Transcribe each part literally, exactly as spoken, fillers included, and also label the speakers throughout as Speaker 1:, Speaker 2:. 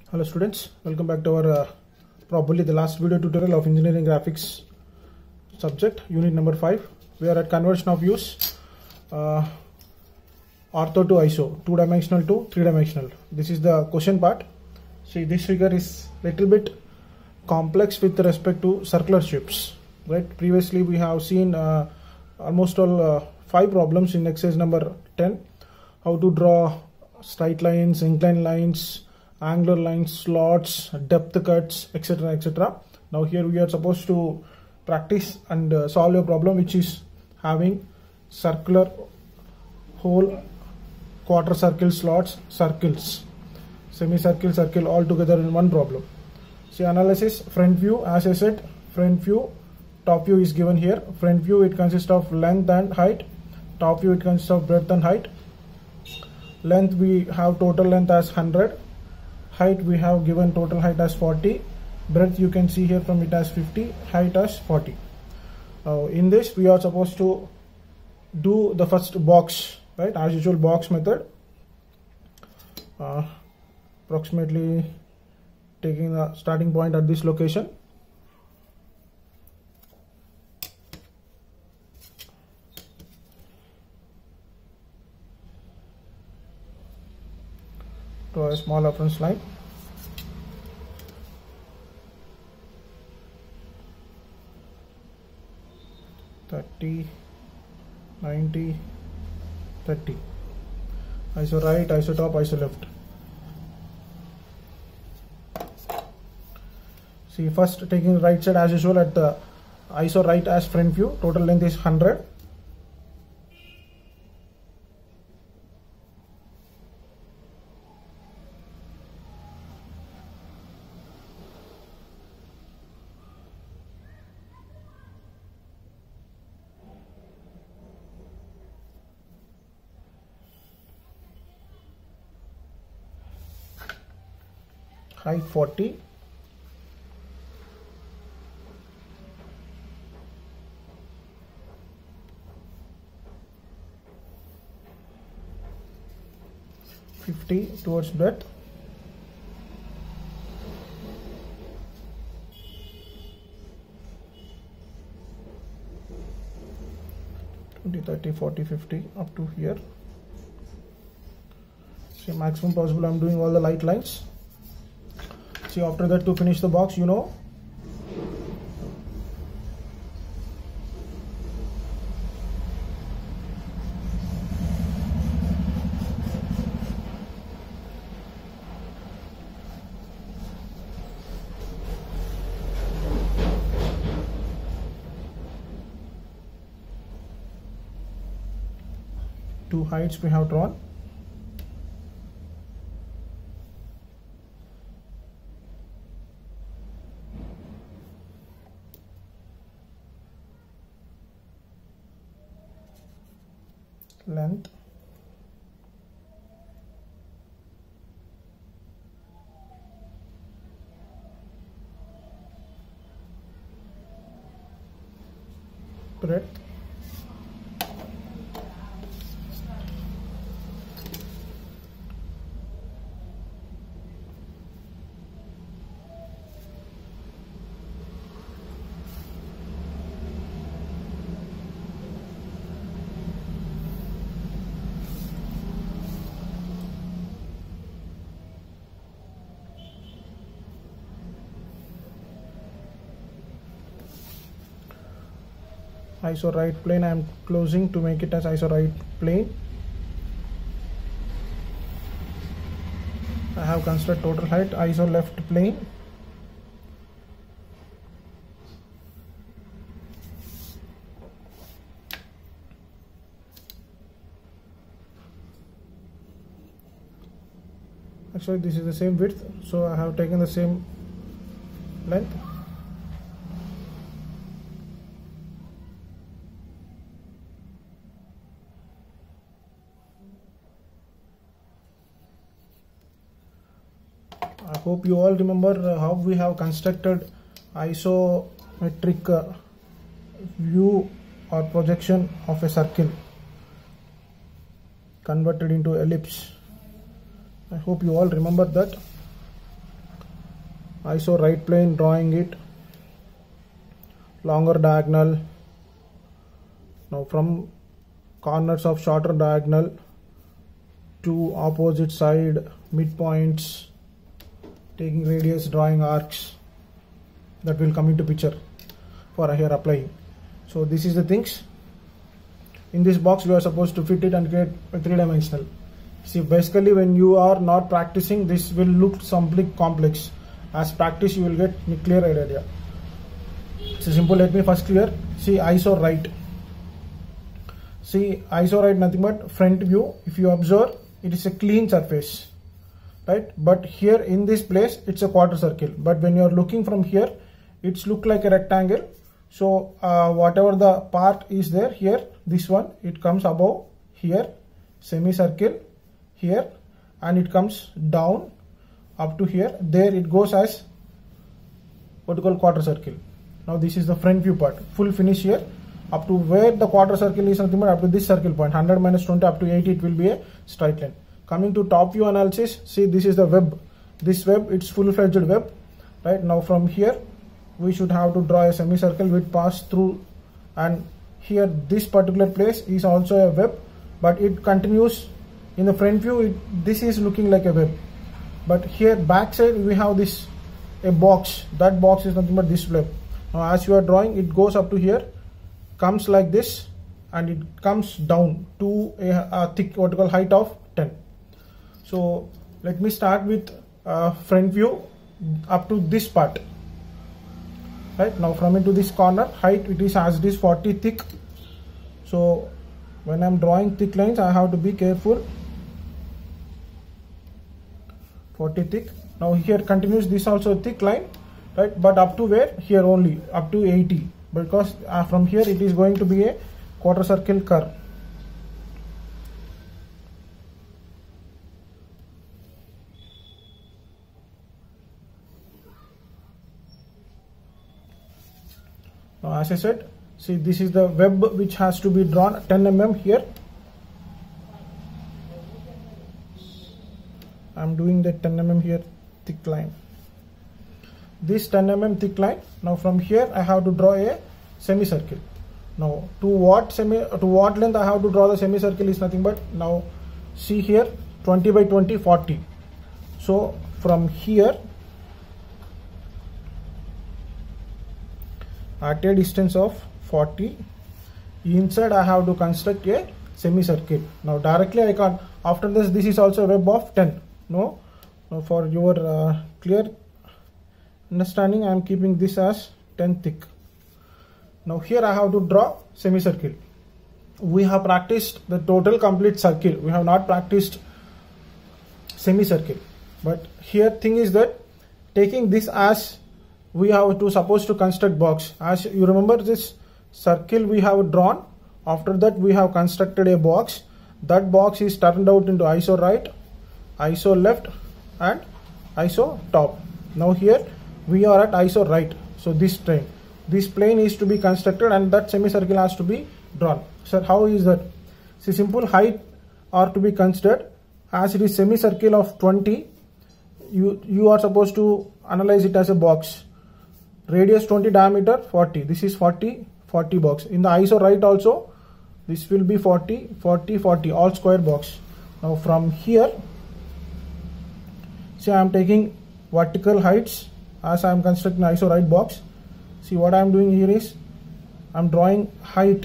Speaker 1: Hello students, welcome back to our uh, probably the last video tutorial of engineering graphics subject, unit number five. We are at conversion of views, uh, ortho to iso, two dimensional to three dimensional. This is the question part. See, this figure is little bit complex with respect to circular shapes, right? Previously we have seen uh, almost all uh, five problems in exercise number ten, how to draw straight lines, inclined lines, angular lines, slots, depth cuts, etc, etc. Now here we are supposed to practice and uh, solve a problem which is having circular, whole, quarter circle, slots, circles, semicircle, circle all together in one problem. See, analysis, front view, as I said, front view, top view is given here. Front view, it consists of length and height. Top view, it consists of breadth and height. Length, we have total length as one hundred. Height, we have given total height as forty. Breadth, you can see here from it as fifty. Height as forty. Now in this we are supposed to do the first box, right? As usual, box method. Uh, approximately taking the starting point at this location. Draw a small reference line. thirty, ninety, thirty. Iso right, iso top, iso left. See, first taking the right side as usual at the iso right as front view. Total length is one hundred. Height forty. fifty towards breadth. twenty, thirty, forty, fifty up to here. See, maximum possible I'm doing all the light lines. See, after that, to finish the box, you know, two heights we have drawn. Length, breadth, iso right plane. I am closing to make it as iso right plane. I have considered total height. Iso left plane. Actually, this is the same width, so I have taken the same length. I hope you all remember uh, how we have constructed isometric uh, view or projection of a circle converted into ellipse. I hope you all remember that. iso right plane, drawing it, longer diagonal. Now from corners of shorter diagonal to opposite side midpoints, taking radius, drawing arcs, that will come into picture for here applying. So this is the things. In this box we are supposed to fit it and create a three-dimensional. See, basically when you are not practicing, this will look something complex. As practice you will get a clear idea. So simple, let me first clear. See, iso right. See, iso right nothing but front view. If you observe, it is a clean surface, right? But here in this place it's a quarter circle, but when you are looking from here it's look like a rectangle. So uh, whatever the part is there here, this one, it comes above here, semicircle here, and it comes down up to here. There it goes as what you call quarter circle. Now this is the front view part, full finish here. Up to where the quarter circle is nothing but up to this circle point, one hundred minus twenty up to eighty, it will be a straight line. Coming to top view analysis, see, this is the web. This web, it's full-fledged web, right? Now from here we should have to draw a semicircle which pass through, and here this particular place is also a web, but it continues in the front view. It, this is looking like a web, but here back side we have this a box. That box is nothing but this web. Now as you are drawing, it goes up to here, comes like this, and it comes down to a, a thick vertical height of ten. So let me start with uh, front view up to this part. Right now from into this corner, height it is as it is forty thick. So when I'm drawing thick lines, I have to be careful. forty thick. Now here continues this also thick line, right? But up to where? Here only, up to eighty, because uh, from here it is going to be a quarter circle curve. Now as I said, see, this is the web which has to be drawn ten millimeters here. I am doing the ten millimeters here thick line. This ten millimeters thick line. Now from here I have to draw a semicircle. Now to what semi to what length I have to draw the semicircle is nothing but, now see here, twenty by twenty, forty. So from here at a distance of forty, inside I have to construct a semicircle. Now directly I can't. After this, this is also a web of ten. No, now for your uh, clear understanding, I am keeping this as ten thick. Now here I have to draw semicircle. We have practiced the total complete circle. We have not practiced semicircle. But here thing is that taking this as we have to supposed to construct box. As you remember, this circle we have drawn. After that we have constructed a box. That box is turned out into iso right, iso left, and iso top. Now here we are at iso right. So this plane, this plane is to be constructed, and that semicircle has to be drawn. So how is that? See, simple height are to be considered. As it is semicircle of twenty, you you are supposed to analyze it as a box. Radius twenty, diameter forty. This is forty, forty box. In the iso right also, this will be forty, forty, forty, all square box. Now from here, see, I am taking vertical heights as I am constructing iso right box. See, what I am doing here is I am drawing height,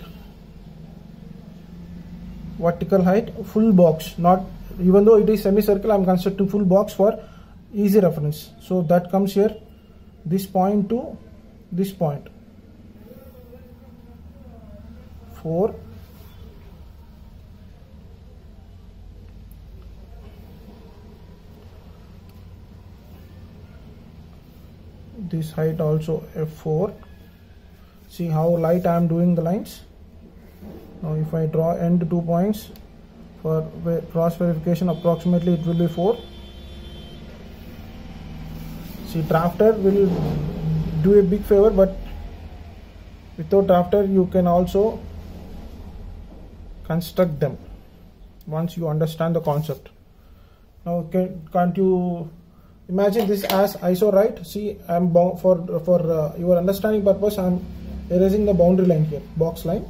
Speaker 1: vertical height, full box. Not, even though it is semicircle, I am constructing full box for easy reference. So that comes here, this point to this point, four, this height also f four. See how light I am doing the lines. Now if I draw end two points for cross verification, approximately it will be four. See, drafter will do a big favor, but without drafter you can also construct them once you understand the concept. Now can, can't you imagine this as iso, right? See, I'm for for uh, your understanding purpose, I'm erasing the boundary line here, box line.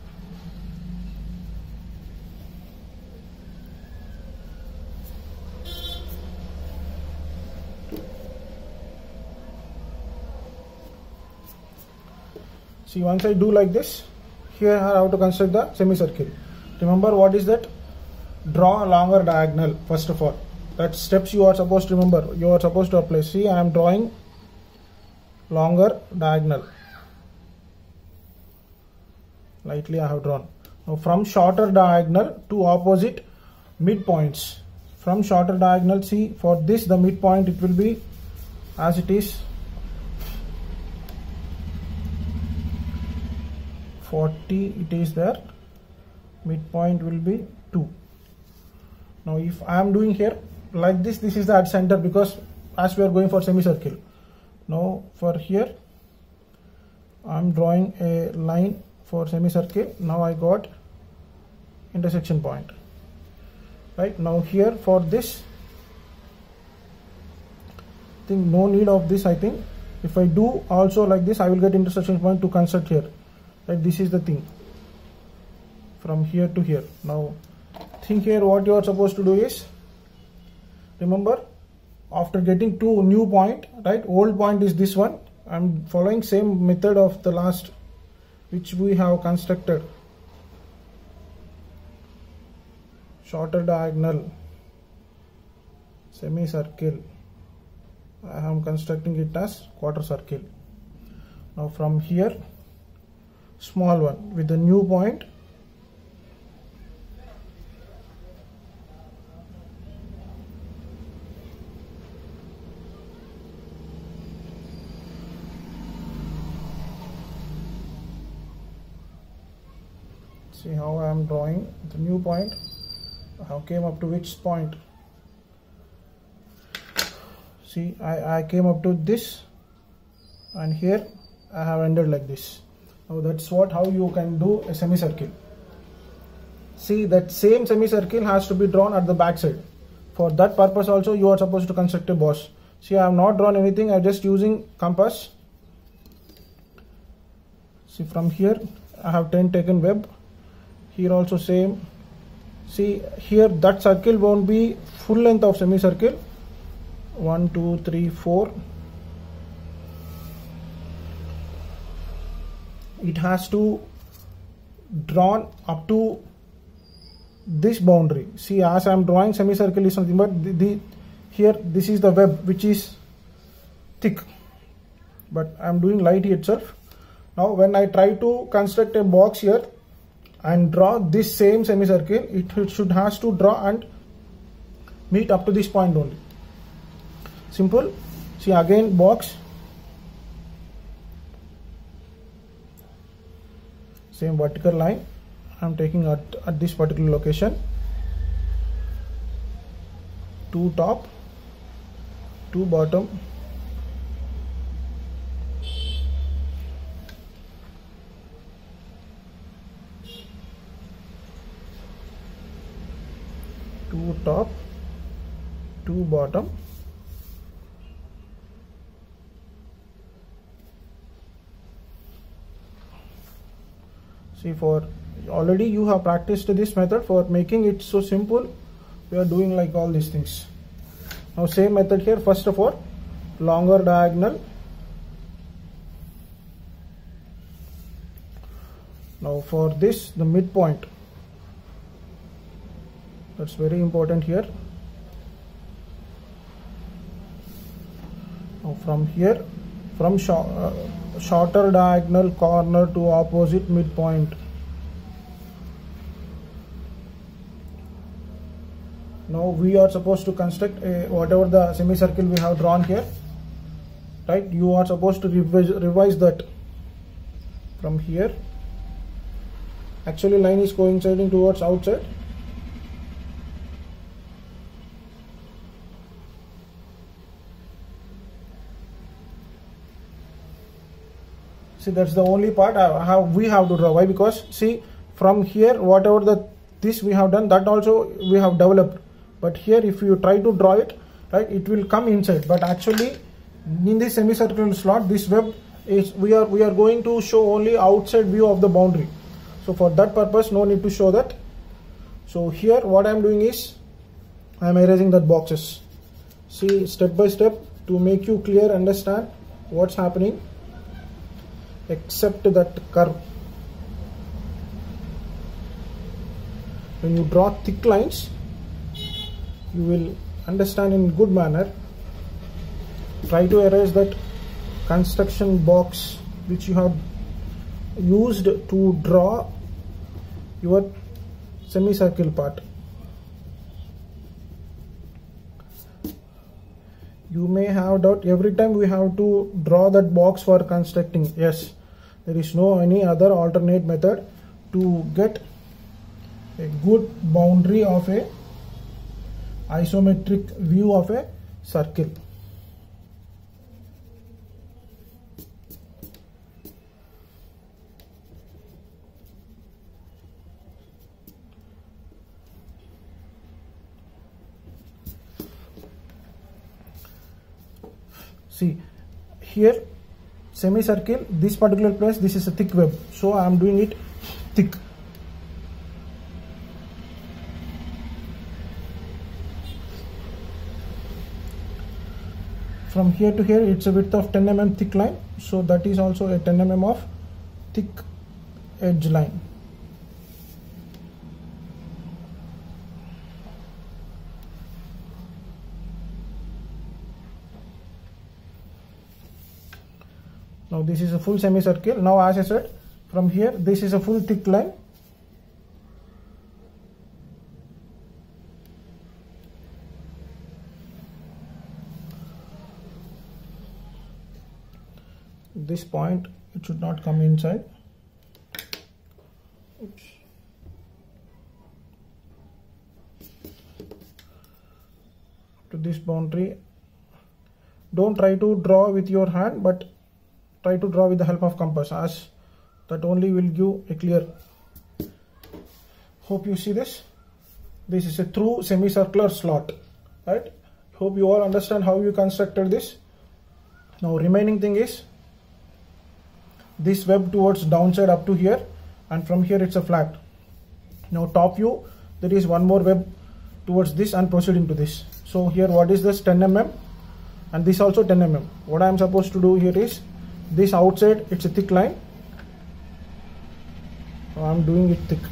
Speaker 1: See, once I do like this, here I have to construct the semicircle. Remember what is that? Draw a longer diagonal first of all. That steps you are supposed to remember. You are supposed to apply. See, I am drawing longer diagonal. Lightly I have drawn. Now from shorter diagonal to opposite midpoints. From shorter diagonal, see, for this the midpoint it will be as it is forty, it is there, midpoint will be two. Now if I am doing here like this, this is the at center because as we are going for semicircle. Now for here I am drawing a line for semicircle. Now I got intersection point. Right, now here for this, I think no need of this. I think if I do also like this, I will get intersection point to construct here. Right, this is the thing from here to here. Now think here what you are supposed to do is, remember, after getting to new point, right, old point is this one. I'm following same method of the last which we have constructed. Shorter diagonal, semicircle, I am constructing it as quarter circle. Now from here, small one with the new point, see how I am drawing the new point. How came up to which point? See, I, I came up to this, and here I have ended like this. Now that's what how you can do a semicircle. See, that same semicircle has to be drawn at the back side. For that purpose also you are supposed to construct a boss. See, I have not drawn anything, I am just using compass. See, from here I have ten taken web. Here also same. See, here that circle won't be full length of semicircle. One, two, three, four. It has to drawn up to this boundary. See, as I am drawing semicircle is something, but the, the here this is the web which is thick, but I am doing light itself. Now when I try to construct a box here and draw this same semicircle, it, it should has to draw and meet up to this point only. Simple. See, again box, same vertical line I am taking at, at this particular location. Two top, two bottom, two top, two bottom, see, for already you have practiced this method. For making it so simple, we are doing like all these things. Now same method here. First of all, longer diagonal. Now for this, the midpoint, that's very important here. Now from here, from sh uh, shorter diagonal corner to opposite midpoint. Now we are supposed to construct a, whatever the semicircle we have drawn here, right? You are supposed to revise, revise that from here. Actually line is coinciding towards outside. See, that's the only part I have, we have to draw. Why? Because see, from here whatever the this we have done, that also we have developed. But here if you try to draw it, right? It will come inside, but actually in this semicircular slot, this web is we are we are going to show only outside view of the boundary. So for that purpose, no need to show that. So here what I am doing is I am erasing that boxes. See, step by step to make you clear understand what's happening, except that curve. When you draw thick lines, you will understand in good manner. Try to erase that construction box which you have used to draw your semicircle part. You may have doubt every time we have to draw that box for constructing. Yes, there is no any other alternate method to get a good boundary of a isometric view of a circle. See here, semicircle, this particular place, this is a thick web, so I am doing it thick. From here to here, it's a width of ten millimeters thick line, so that is also a ten millimeters of thick edge line. Now this is a full semicircle. Now as I said, from here this is a full thick line. This point, it should not come inside. Oops. To this boundary, don't try to draw with your hand, but try to draw with the help of compass, as that only will give a clear. Hope you see this. This is a true semicircular slot, right? Hope you all understand how you constructed this. Now remaining thing is this web towards downside up to here, and from here it's a flat. Now top view, there is one more web towards this and proceeding to this. So here what is this, ten millimeters, and this also ten millimeters. What I am supposed to do here is this outside, it's a thick line, so I am doing it thick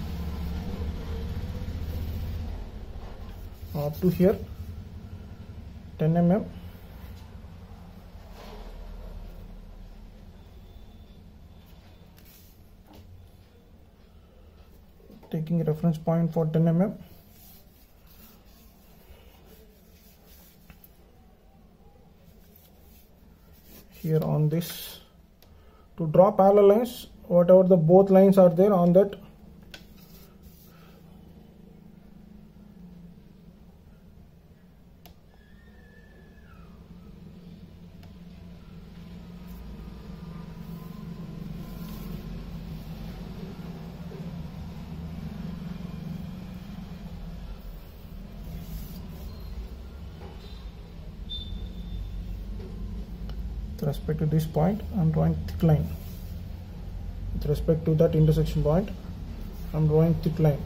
Speaker 1: up to here, ten millimeters. Taking a reference point for ten millimeters. Here on this, to draw parallel lines, whatever the both lines are there on that, with respect to this point, I am drawing thick line. With respect to that intersection point, I am drawing thick line.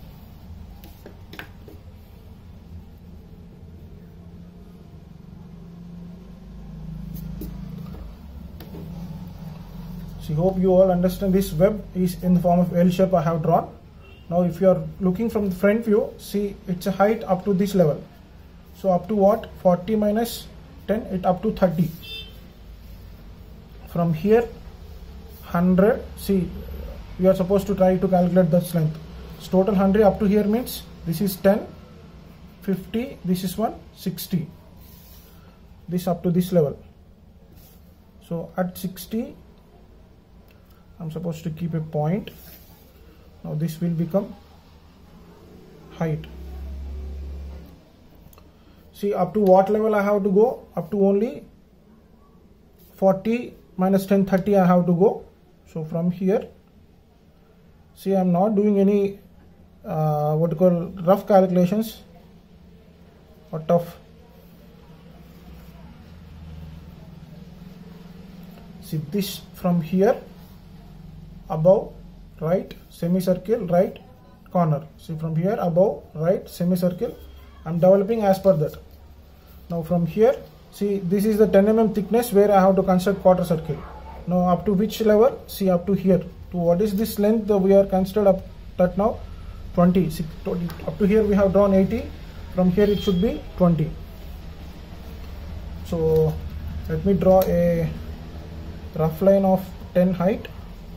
Speaker 1: So hope you all understand this web is in the form of L shape I have drawn. Now if you are looking from the front view, see it's a height up to this level. So up to what? forty minus ten, it up to thirty. From here one hundred, see we are supposed to try to calculate this length. So total one hundred up to here means this is ten, fifty, this is one, sixty. This up to this level. So at sixty, I'm supposed to keep a point. Now this will become height. See up to what level I have to go? Up to only forty minus ten, thirty I have to go. So from here, see I am not doing any uh, what you call rough calculations or tough. See this from here above right semicircle right corner. See from here above right semicircle. I'm developing as per that. Now from here, see this is the ten millimeter thickness where I have to construct quarter circle. Now up to which level? See up to here. To what is this length we are considered up that now? twenty. See, twenty. Up to here we have drawn eighty. From here it should be twenty. So let me draw a rough line of ten height.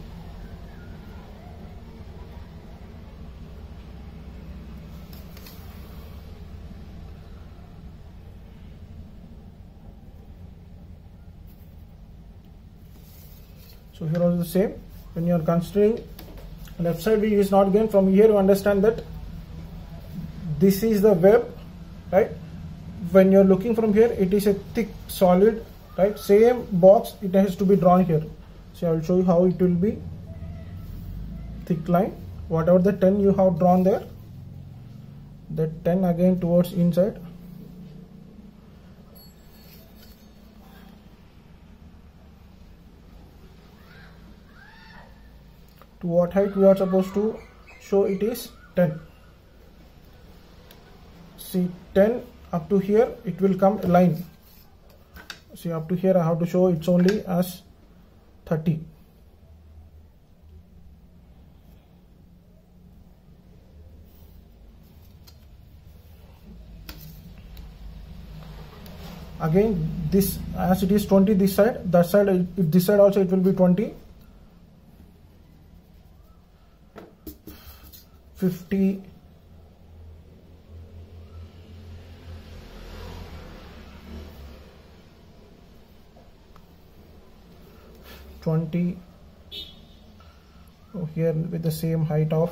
Speaker 1: So here also the same. When you are considering left side view is not given, from here you understand that this is the web, right? When you are looking from here, it is a thick solid, right? Same box, it has to be drawn here. So I will show you how it will be. Thick line, whatever the ten you have drawn there, that ten again towards inside. To what height we are supposed to show it is ten. See ten up to here it will come a line. See up to here I have to show it's only as thirty. Again this as it is twenty this side, that side if this side also it will be twenty. fifty, twenty, oh, here with the same height of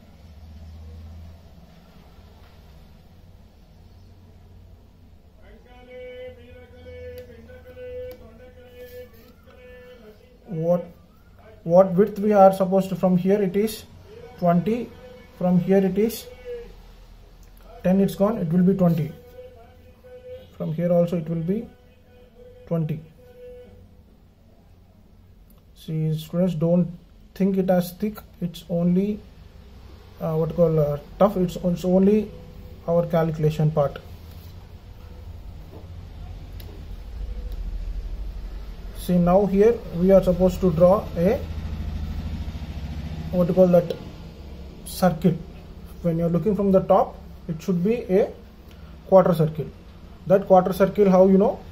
Speaker 1: what what width we are supposed to, from here it is twenty. From here it is ten, it's gone, it will be twenty. From here also it will be twenty. See students, don't think it as thick, it's only uh, what call uh, tough, it's, it's only our calculation part. See now here we are supposed to draw a what to call that circle. When you are looking from the top, it should be a quarter circle. That quarter circle, how you know?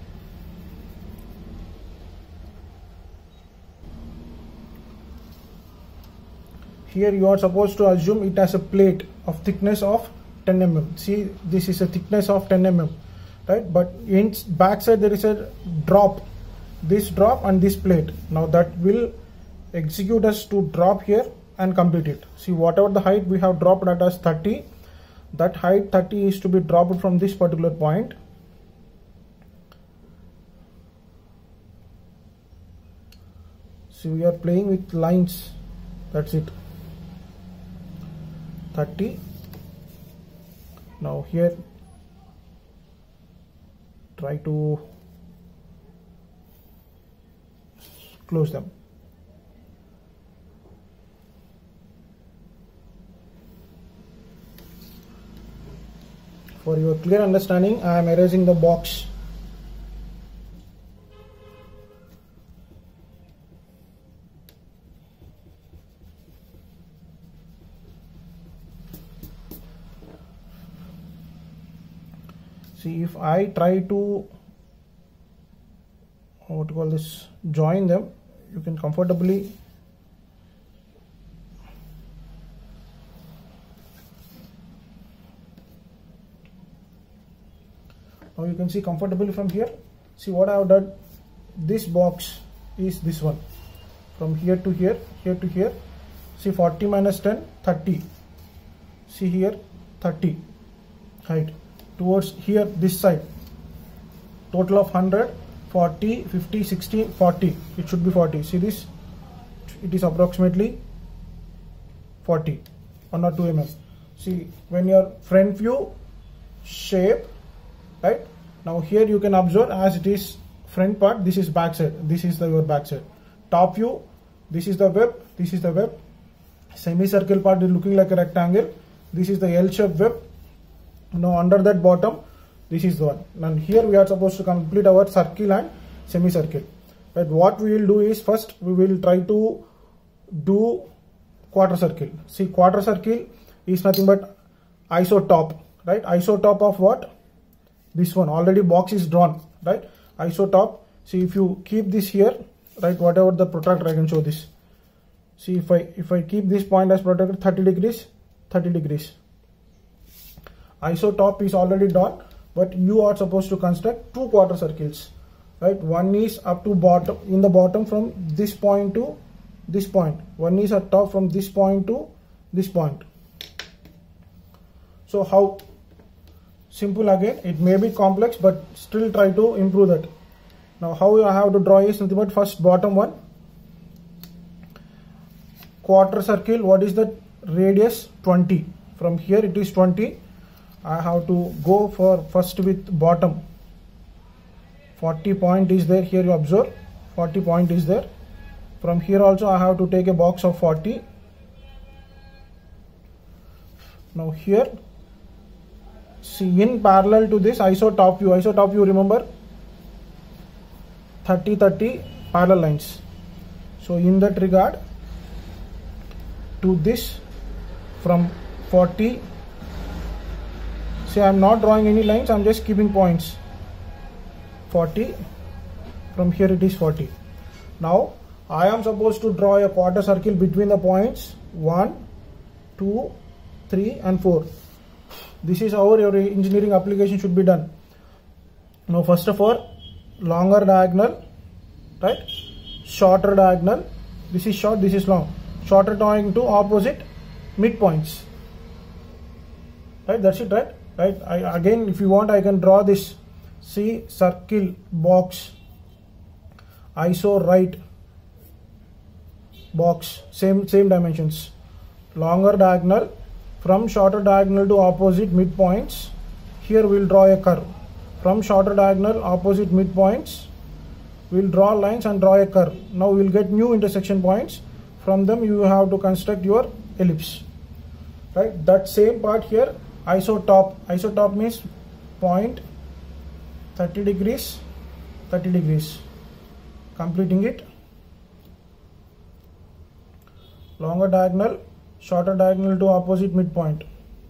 Speaker 1: Here you are supposed to assume it as a plate of thickness of ten millimeters. See, this is a thickness of ten millimeters, right? But in back side there is a drop, this drop and this plate. Now that will execute us to drop here and complete it. See, whatever the height we have dropped at as thirty, that height thirty is to be dropped from this particular point. See, we are playing with lines, that's it. thirty. Now here try to close them. For your clear understanding, I am erasing the box. See, if I try to what to call this, join them, you can comfortably now you can see comfortably from here. See what I have done, this box is this one, from here to here, here to here. See, forty minus ten, thirty. See here, thirty height towards here, this side, total of one hundred, forty, fifty, sixty, forty. It should be forty. See this, it is approximately forty, one or two millimeters. See, when your front view shape, right, now here you can observe as it is front part, this is back side, this is the your back side. Top view, this is the web, this is the web. Semicircle part is looking like a rectangle, this is the L-shaped web. Now under that bottom, this is the one. And here we are supposed to complete our circle and semicircle. But what we will do is, first we will try to do quarter circle. See, quarter circle is nothing but isotop, right? Isotop of what? This one. Already box is drawn, right? Isotop. See, if you keep this here, right, whatever the protractor, I can show this. See, if I if I keep this point as protractor, thirty degrees, thirty degrees. Isotop is already done, but you are supposed to construct two quarter circles, right? One is up to bottom, in the bottom from this point to this point. One is at top from this point to this point. So how? Simple again, it may be complex, but still try to improve that. Now how I have to draw is nothing but first bottom one. Quarter circle, what is the radius? twenty. From here it is twenty. I have to go for first with bottom. forty point is there, here you observe, forty point is there. From here also I have to take a box of forty. Now here, see, in parallel to this isotop view, isotop view remember, thirty thirty parallel lines. So in that regard, to this from forty, see, I am not drawing any lines, I am just keeping points. forty, from here it is forty. Now I am supposed to draw a quarter circle between the points one, two, three and four. This is how your engineering application should be done. Now first of all, longer diagonal, right, shorter diagonal, this is short, this is long, shorter drawing to opposite midpoints, right, that's it, right? Right. I, again, if you want, I can draw this. See, circle, box, iso right, box, same same dimensions. Longer diagonal, from shorter diagonal to opposite midpoints. Here we will draw a curve. From shorter diagonal, opposite midpoints, we will draw lines and draw a curve. Now we will get new intersection points. From them you have to construct your ellipse. Right. That same part here. Isotop, isotop means point, thirty degrees, thirty degrees, completing it. Longer diagonal, shorter diagonal to opposite midpoint,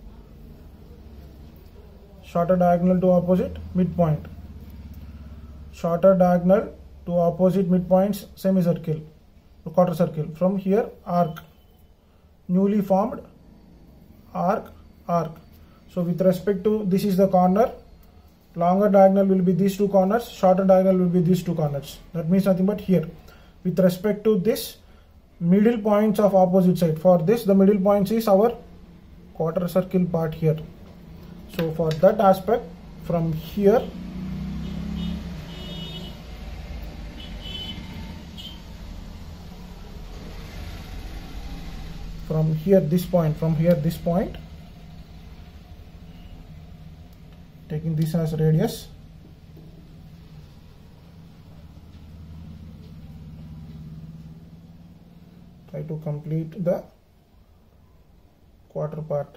Speaker 1: shorter diagonal to opposite midpoint, shorter diagonal to opposite midpoints, semicircle, quarter circle. From here, arc, newly formed arc, arc. So with respect to, this is the corner, longer diagonal will be these two corners, shorter diagonal will be these two corners. That means nothing but here. With respect to this, middle points of opposite side. For this, the middle points is our quarter circle part here. So for that aspect, from here, from here this point, from here this point, taking this as radius, try to complete the quarter part.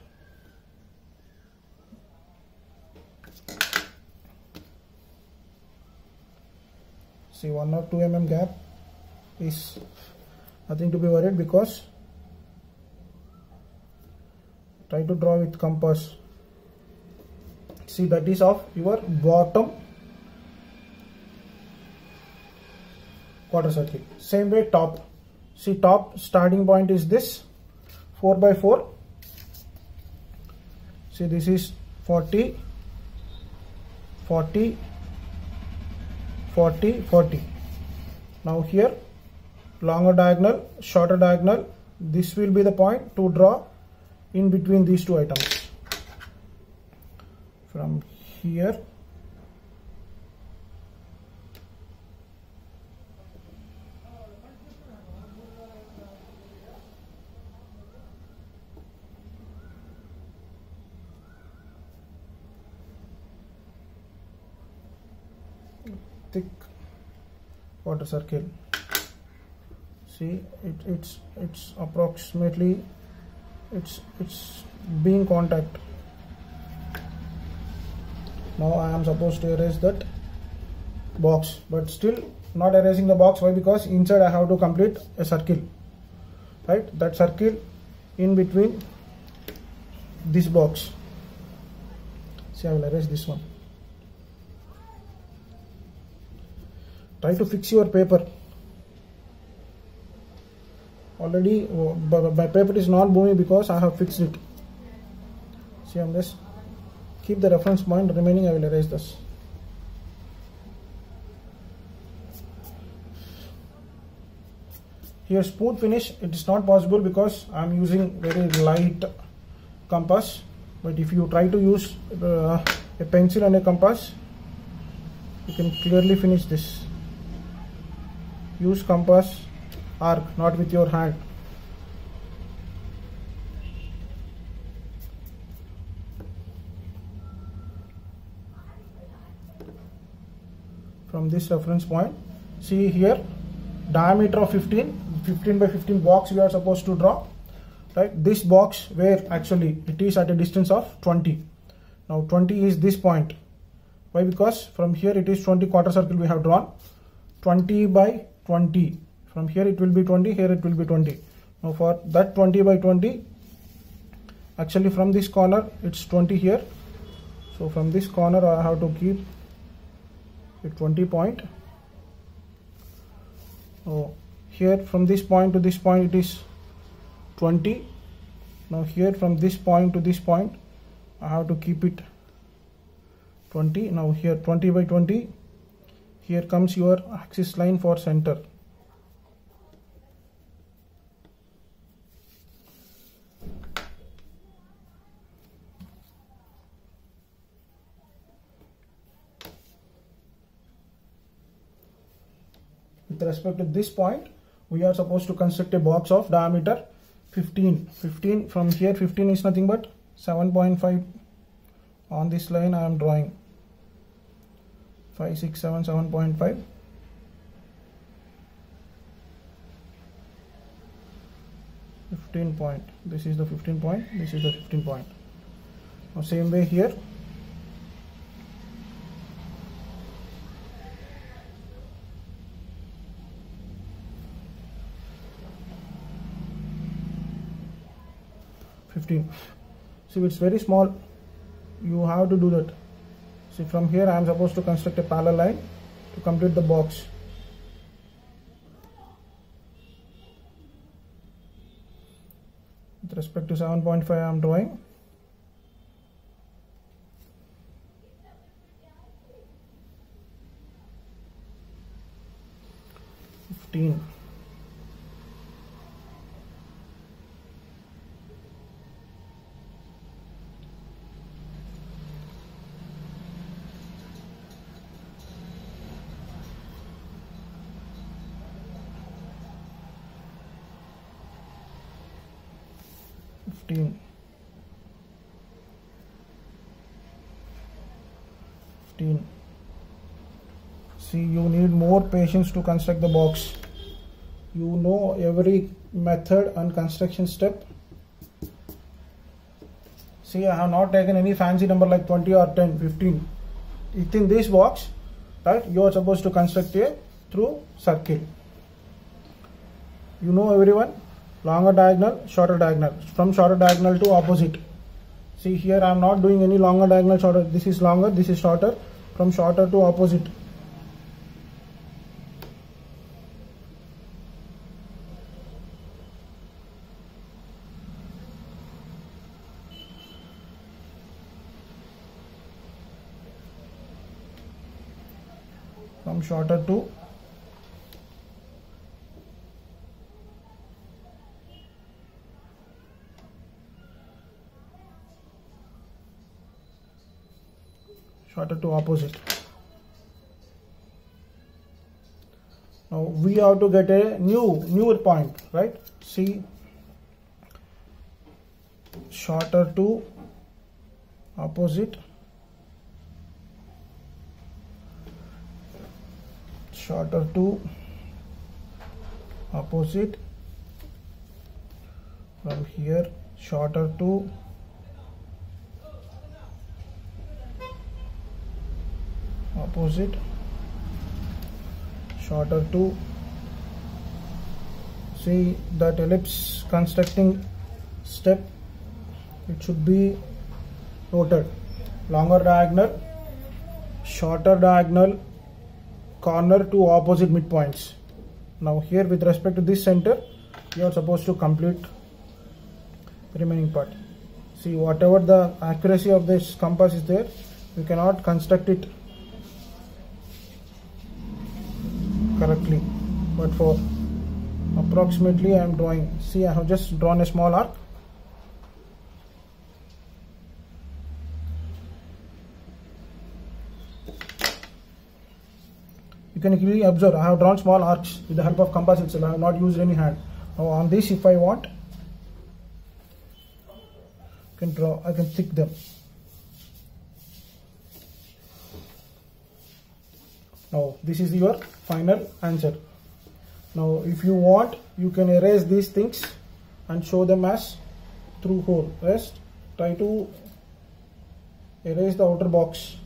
Speaker 1: See, one or two mm gap is nothing to be worried, because try to draw with compass. See, that is of your bottom quarter circle. Same way top. See, top starting point is this four by four. See, this is forty, forty, forty, forty. Now here, longer diagonal, shorter diagonal. This will be the point to draw in between these two items. From here, thick quarter circle. See, it, it's it's approximately it's it's being contact. Now I am supposed to erase that box, but still not erasing the box. Why? Because inside I have to complete a circle, right? That circle in between this box. See, I will erase this one. Try to fix your paper. Already my paper is not moving because I have fixed it. See, I'm just keep the reference point, remaining I will erase this. Here smooth finish, it is not possible because I am using very light compass, but if you try to use uh, a pencil and a compass, you can clearly finish this. Use compass arc, not with your hand. From this reference point, see here, diameter of fifteen, fifteen by fifteen box we are supposed to draw, right? This box where actually it is at a distance of twenty. Now twenty is this point. Why? Because from here it is twenty quarter circle we have drawn. twenty by twenty. From here it will be twenty, here it will be twenty. Now for that twenty by twenty, actually from this corner it's twenty here. So from this corner I have to keep a twenty point. Oh, here from this point to this point it is twenty. Now here from this point to this point I have to keep it twenty. Now here twenty by twenty. Here comes your axis line for center. With respect to this point, we are supposed to construct a box of diameter fifteen. fifteen from here, fifteen is nothing but seven point five. On this line I am drawing five, six, seven, seven point five. fifteen point. This is the fifteen point. This is the fifteen point. Now same way here. fifteen. See, it's very small. You have to do that. See, from here I am supposed to construct a parallel line to complete the box. With respect to seven point five I am drawing. fifteen. fifteen. fifteen. See, you need more patience to construct the box. You know every method and construction step. See, I have not taken any fancy number like twenty or ten, fifteen. Within this box, right, you are supposed to construct a through circle. You know everyone, longer diagonal, shorter diagonal. From shorter diagonal to opposite. See, here I am not doing any longer diagonal, shorter. This is longer, this is shorter. From shorter to opposite. From shorter to shorter to opposite. Now we have to get a new newer point, right? See, shorter to opposite, shorter to opposite, from here shorter to opposite, shorter to. See that ellipse constructing step, it should be noted. Longer diagonal, shorter diagonal, corner to opposite midpoints. Now here with respect to this center, you are supposed to complete the remaining part. See, whatever the accuracy of this compass is there, you cannot construct it correctly, but for approximately I am drawing. See, I have just drawn a small arc. You can clearly observe I have drawn small arcs with the help of compass itself. I have not used any hand. Now on this, if I want, I can draw, I can stick them. Now this is your final answer. Now if you want, you can erase these things and show them as through hole. Rest, try to erase the outer box.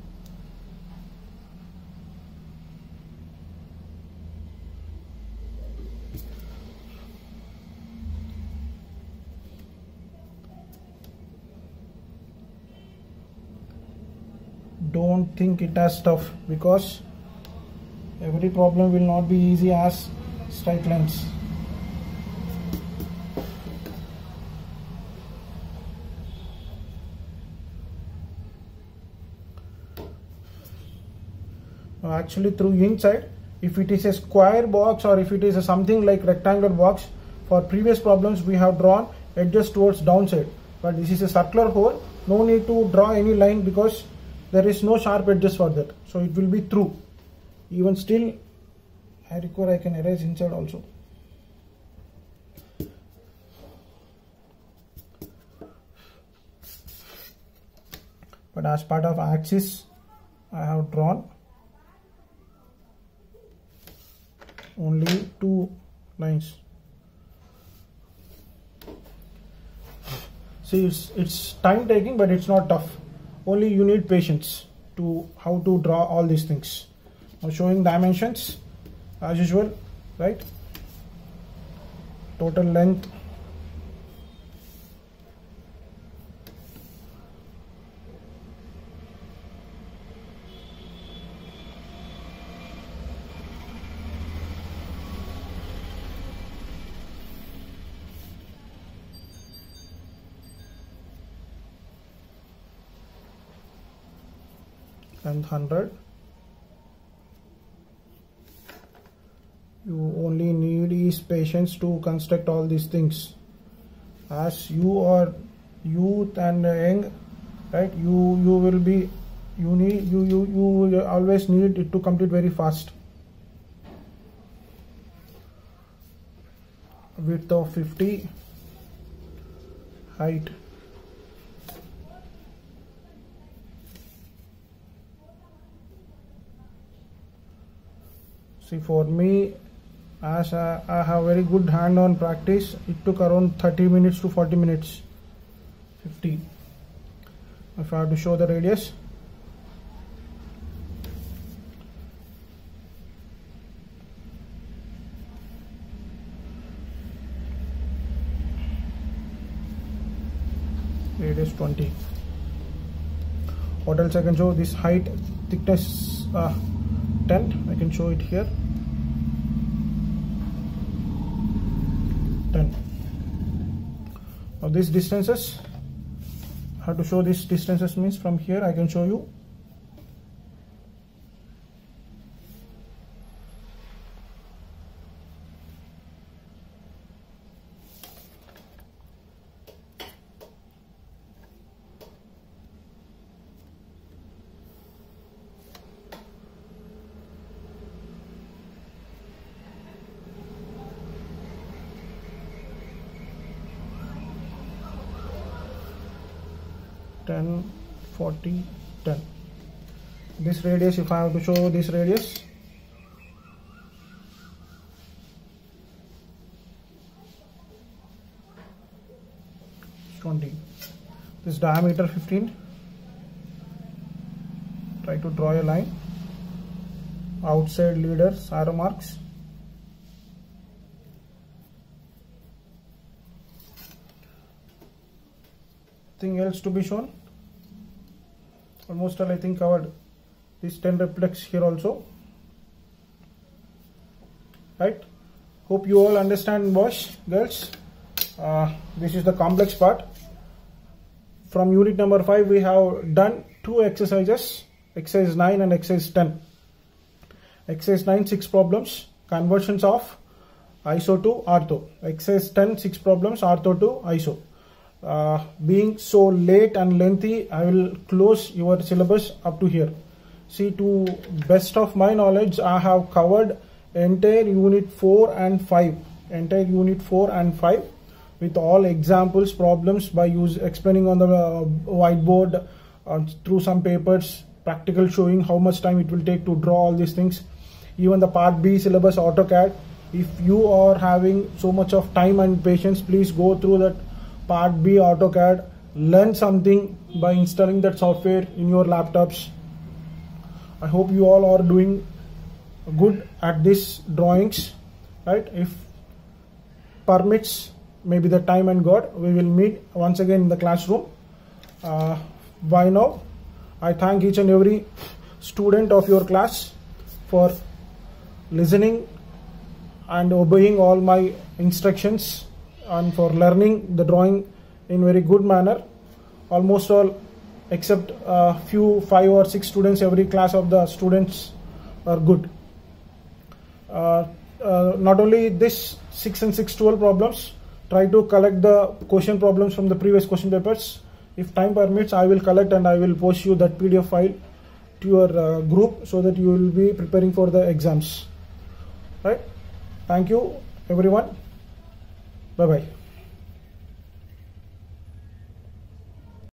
Speaker 1: Don't think it as tough, because every problem will not be easy as straight lines. Now actually through inside, if it is a square box or if it is a something like rectangular box, for previous problems we have drawn edges towards downside, but this is a circular hole, no need to draw any line because there is no sharp edges for that, so it will be through. Even still, I require I can erase inside also. But as part of axis, I have drawn only two lines. See, it's, it's time taking, but it's not tough. Only you need patience to how to draw all these things. Now showing dimensions as usual, right? Total length, length one hundred. You only need is patience to construct all these things. As you are youth and young, right? You you will be you need you you you always need it to complete very fast. Width of fifty, height see for me, as I, I have very good hand on practice, it took around thirty minutes to forty minutes. fifty. If I have to show the radius, radius twenty. What else I can show? This height, thickness uh, ten. I can show it here. ten. Now these distances, how to show these distances means from here I can show you. ten, forty, ten. This radius, if I have to show this radius, this diameter fifteen. Try to draw a line. Outside leaders, arrow marks. Thing else to be shown? Almost all I think covered. This ten reflex here also. Right? Hope you all understand, boys, girls. Uh, this is the complex part. From unit number five, we have done two exercises, exercise nine and exercise ten. Exercise nine, six problems, conversions of I S O to ortho. Exercise ten, six problems, ortho to I S O. Uh, being so late and lengthy, I will close your syllabus up to here. See, to best of my knowledge, I have covered entire unit four and five. Entire unit four and five. With all examples, problems by use explaining on the uh, whiteboard, uh, through some papers, practical showing how much time it will take to draw all these things. Even the part B syllabus AutoCAD. If you are having so much of time and patience, please go through that part B AutoCAD. Learn something by installing that software in your laptops. I hope you all are doing good at these drawings, right? If permits, maybe the time and God, we will meet once again in the classroom. Uh, by now, I thank each and every student of your class for listening and obeying all my instructions and for learning the drawing in very good manner. Almost all except a few five or six students, every class of the students are good. Uh, uh, not only this six and six twelve problems, try to collect the question problems from the previous question papers. If time permits, I will collect and I will post you that P D F file to your uh, group so that you will be preparing for the exams. Right? Thank you everyone. Bye bye.